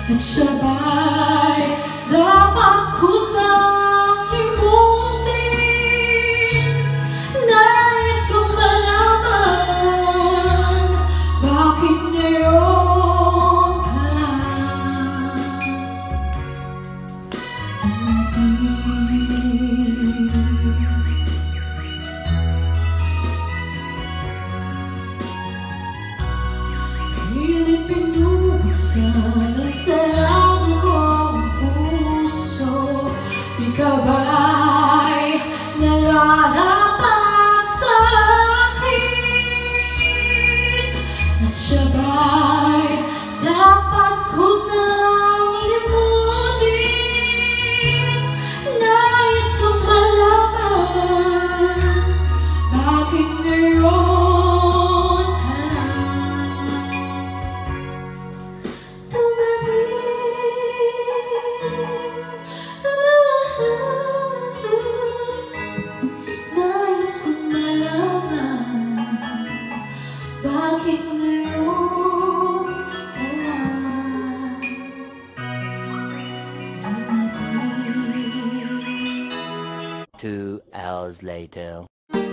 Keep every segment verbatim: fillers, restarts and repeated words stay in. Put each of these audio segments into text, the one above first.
at sabay dapat ko nang limutin. Nais kong malaman bakit ngayon ka lang umating. Pilit pinubuksan ang sarado kong puso. Ikaw ba'y nararapat sa akin? At siya ba'y dapat ko nang limutin? Nais kong malaman bakit ngayon Two hours later.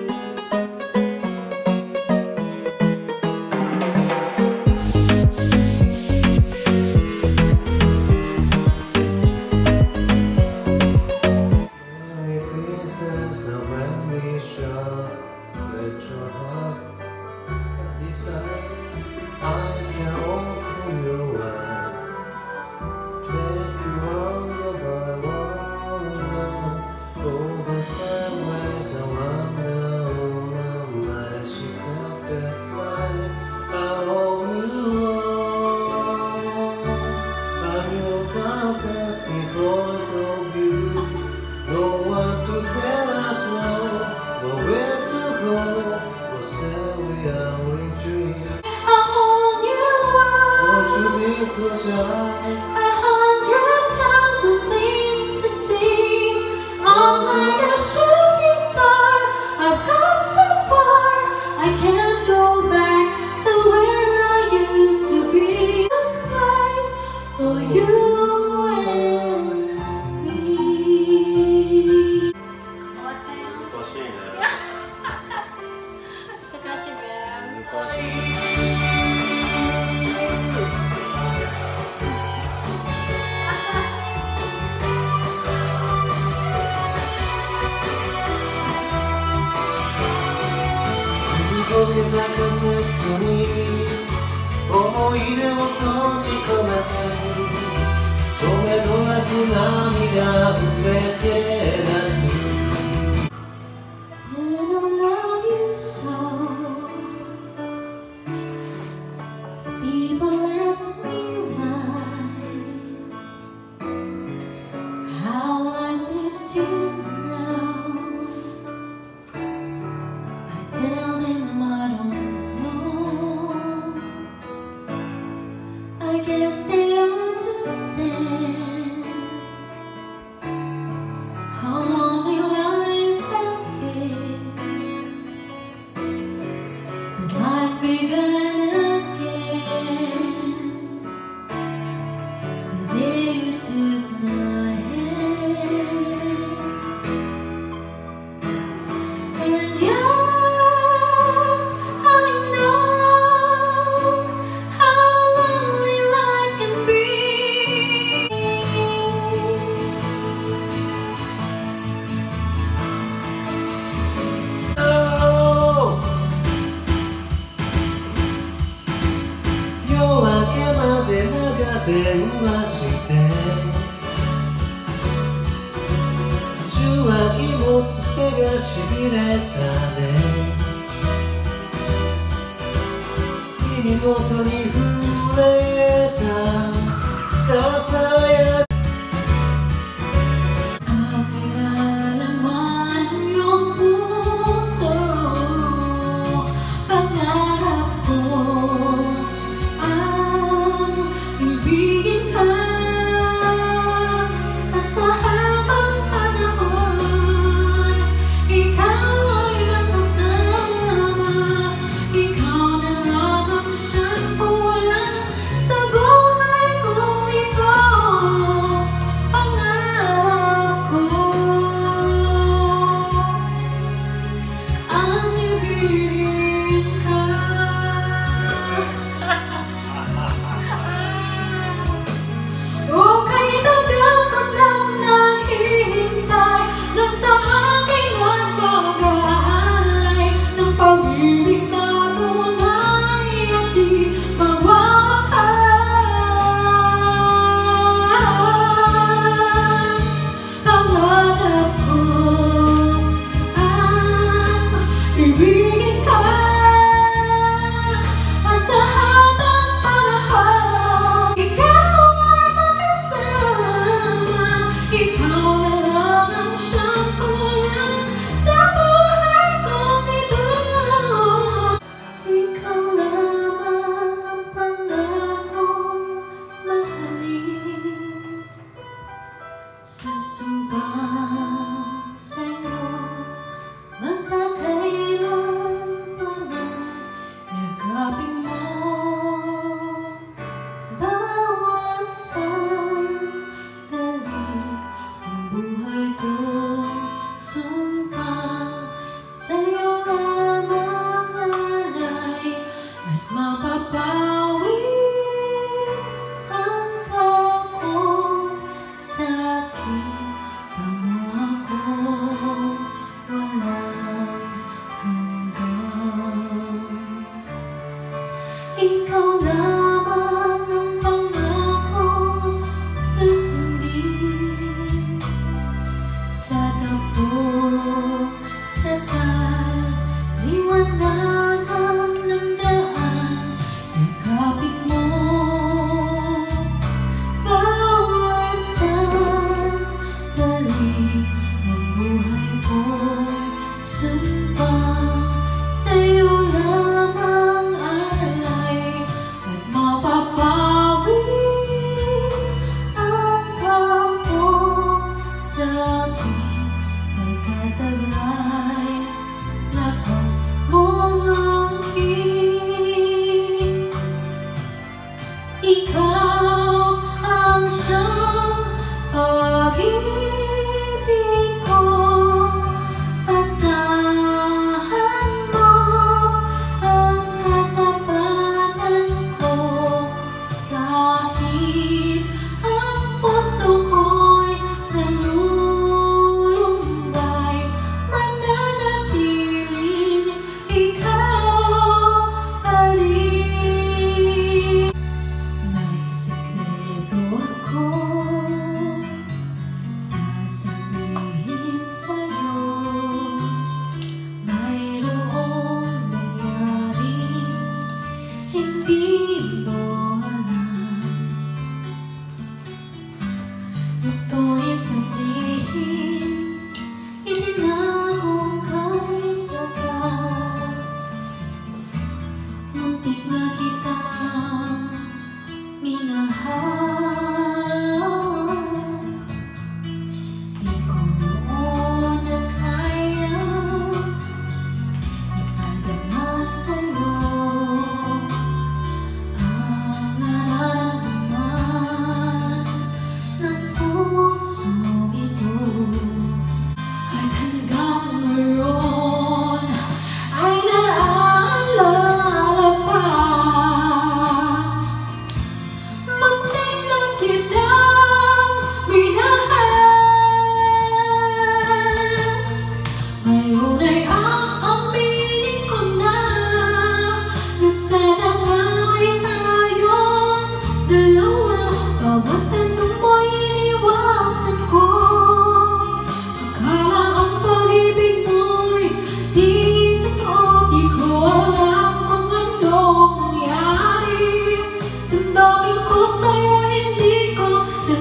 Close your eyes. A hundred thousand things to see. I'm like a shooting star. I've come so far. I can't go back to where I used to be. The skies for you and me. What ba yun? Kasi nga. Sa kasi ba? 僕がカセットに思い出を閉じ込めてそれとなく涙溢れて出す And I love you so. People ask me why, how I live till now. I tell them I don't know. I guess they understand how long your life has been. But life began again the day you took my hand. And yes, I know how lonely life can be. 電話して受話器持つ手がしびれたね耳元に触れたささや Ikaw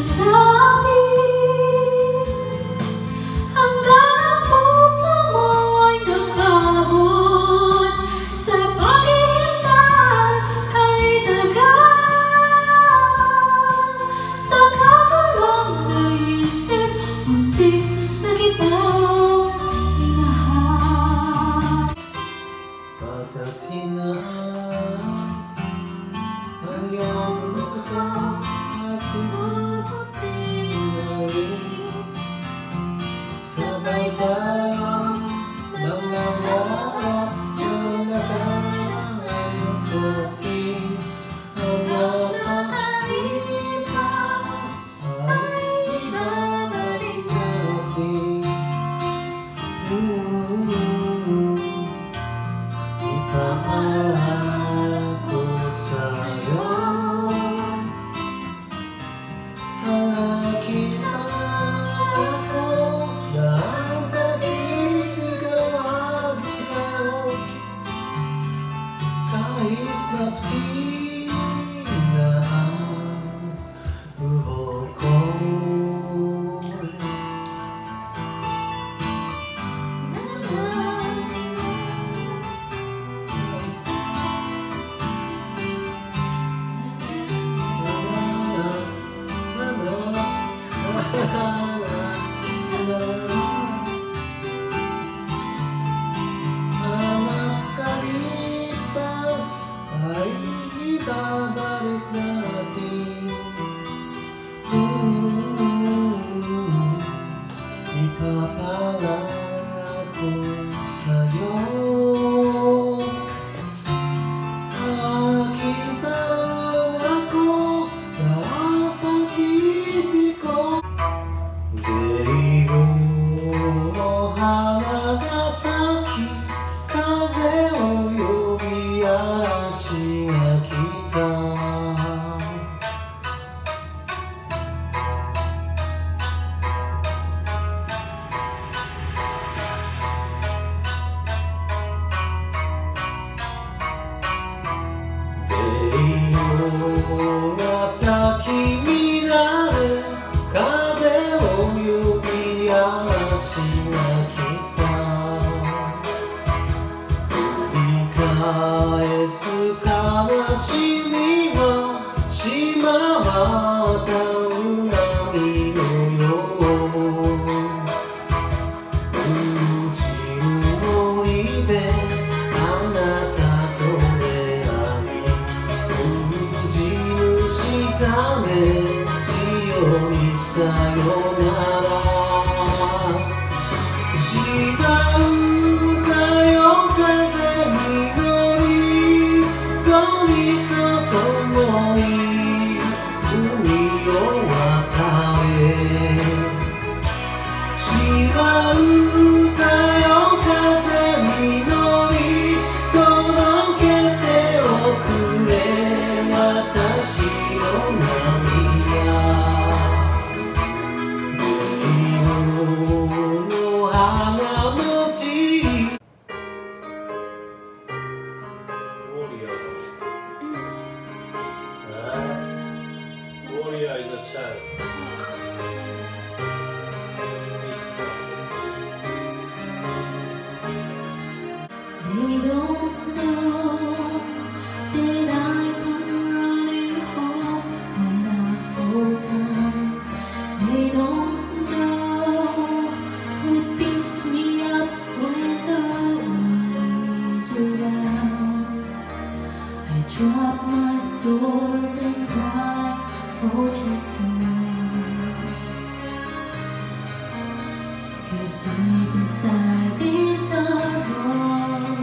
sabi hanggang ang puso mo'y nangahon sa paghihintay kay tagal sa kakulong naisip muntik na kitang minahal. Pagdating na ang iyong lupa at pinag-iwalay, sabay tayong mangangarap na nakaraang sa ating mga nakalipas ay ibabalik natin. Mm-hmm. Ipaalam ko sa'yo ang aking pangako na ang pag-ibig ang aking sa'yo kahit napti na ang buhok ko. Ang nakalipas ay ibabalik natin. Mm-hmm. Ipapangarap ko sa'yo ang aking pangako na ang pag-ibig ko. Deigo no Hanagasaki, kaze o yobi arashi ga kita. Deigo ga sakiになる風を呼び嵐が来た繰り返す悲しみはしまった波のよううちの森であなたと出会いうちぬしため強いさよなら違うんだよ風に乗り鳥と共に海を渡れ違うんだよ風に乗り届けておくれ私の涙Warrior is a child. It's soft. They don't know that I come running home when I fall down. They don't know who picks me up when the winds around. I drop my sword and cry for just a moment. 'Cause deep inside this heart,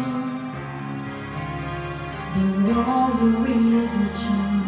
the warrior is a child.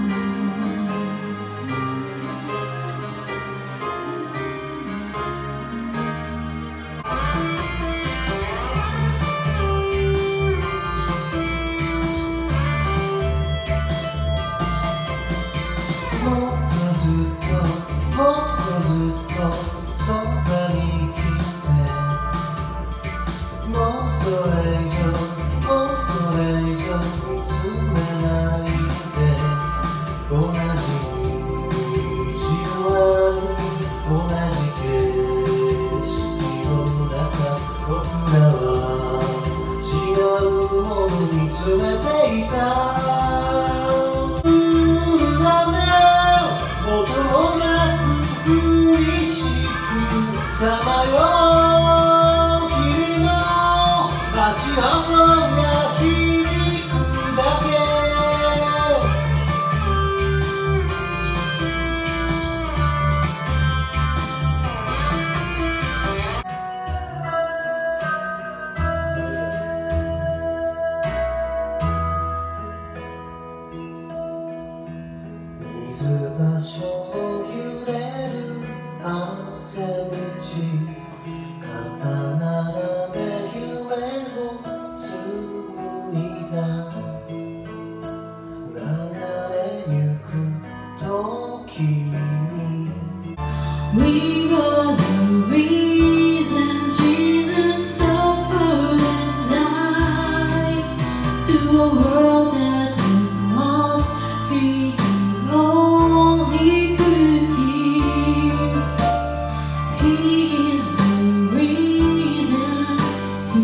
We were the reason Jesus suffered and died. To a world that was lost, He gave all He could give. He is the reason to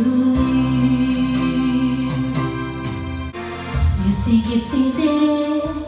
live. You think it's easy?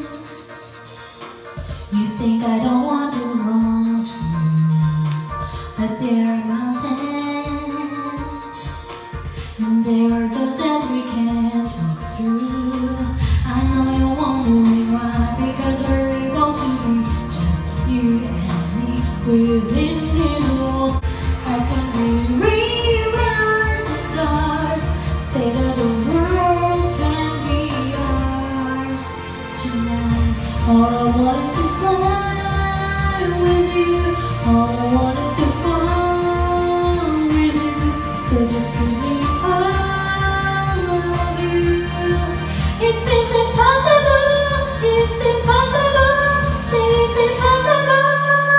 You think I don't want to run through, but there are mountains, and there are doors that we can't walk through. I know you're wondering why, because we're able to be just you and me within these walls. How can we rewrite the stars, say that the world can be ours tonight? All I want is to fly with you. All I want is to fall with you. So just give me all of you. If it's impossible, it's impossible. Say it's impossible.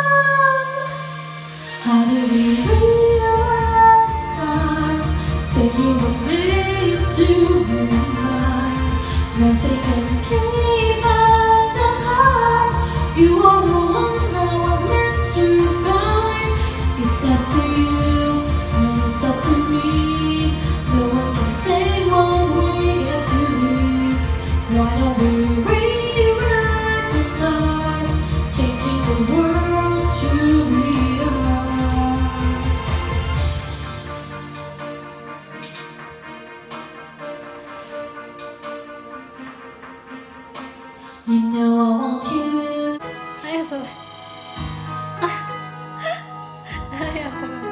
How do we rewrite the stars? Say you were made to be mine. Nothing can keep us apart. You are the one I was meant to find. It's up to you, and it's up to me. No one can say what we get to be. Why don't we rewrite the stars, changing the world to be ours? You know I want you. Ay, so... Ay, ang tagal.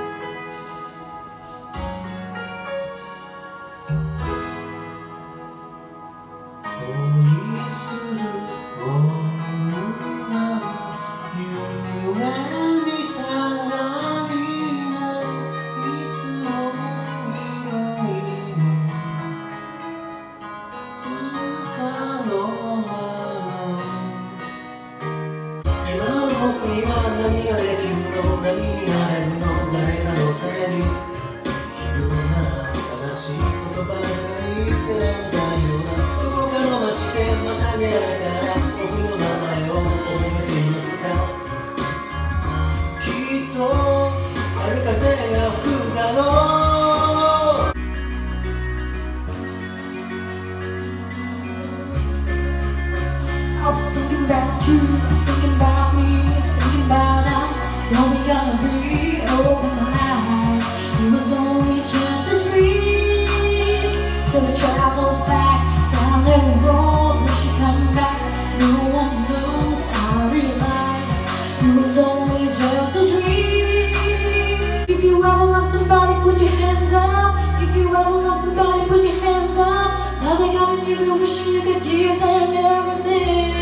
I was thinking about you, thinking about me, thinking about us. When we gonna be open my eyes? It was only just a dream. So we traveled back down the road. When she come back, no one knows. I realized it was only just a dream. If you ever love somebody, put your hands up. If you ever love somebody, put your hands up. Now they got you, been wishing you could give them everything.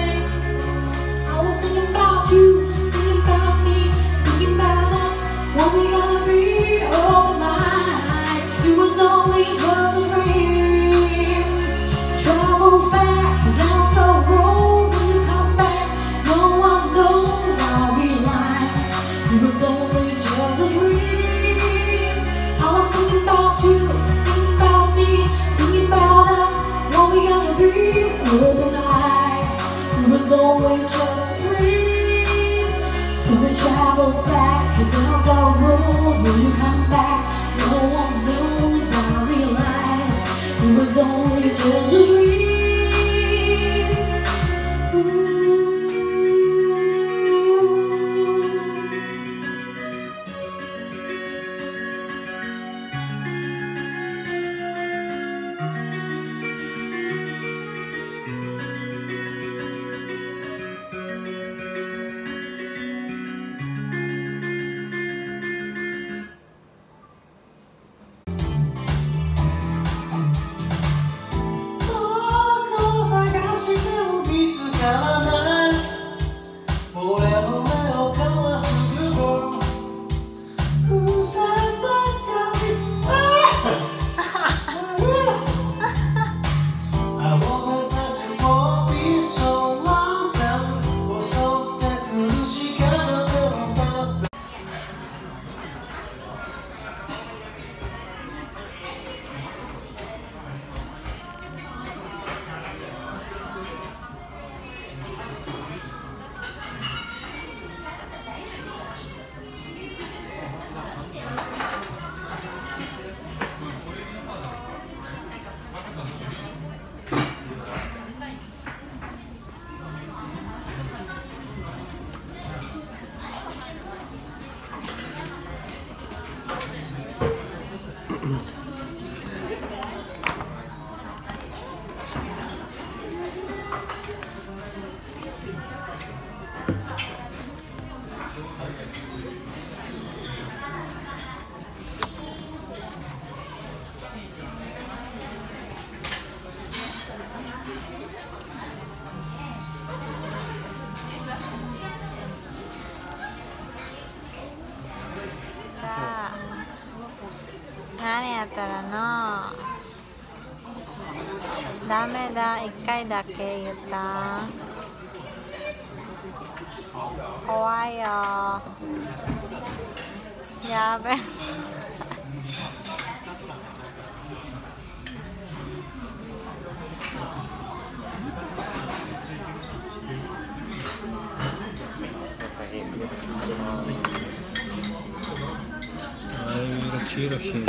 I was thinking about you, thinking about me, thinking about us. What we gonna be? Oh my, it was only just a dream. Travel back down the road. When you come back, no one knows. I realized it was only just a dream. I was thinking about you, thinking about me, thinking about us. What we gonna be? Open eyes. It was only just a dream. So we travel back down the road. When you come back, no one knows. I realize it was only just a dream. やったらな。ダメだ、一回だけ言った。怖いよ。やべ。 이렇게 이렇게